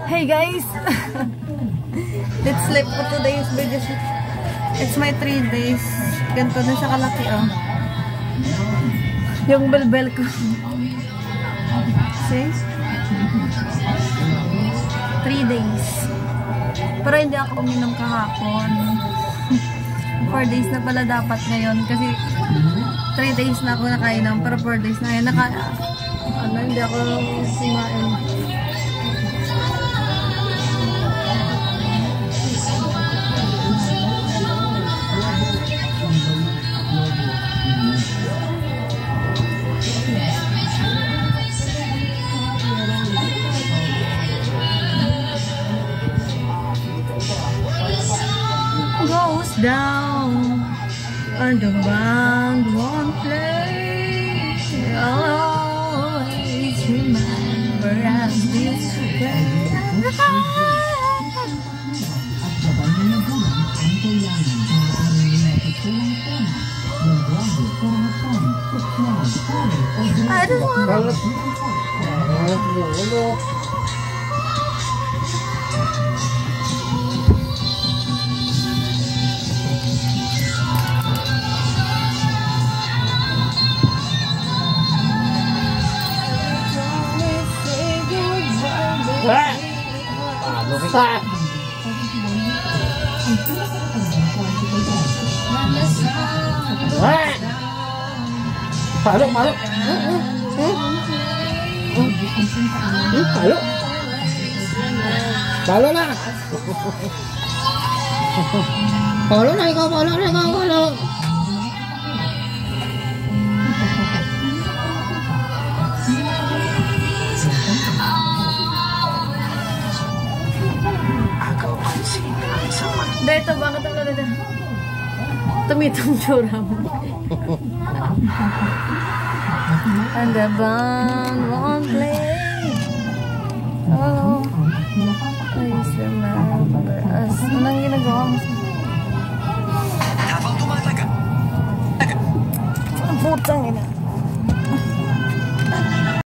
Hey guys! Let's sleep for today's video. It's my 3 days. Ganito na siya kalaki, oh. Yung bell ko. See? 3 days. Pero hindi ako uminom kahapon. 4 days na pala dapat ngayon. Kasi 3 days na ako nakainom. Pero 4 days na ngayon. Hindi ako kumain. Goes down and the band won't play. I'll always remember as this way. I just want Maluk. Maluk na. Palo na ikaw. Dito, bakit ang lalala? Tumitong tsura mo. And the band won't play. Oh, please remember us. Anong ginagawa mo? Ang putang ina.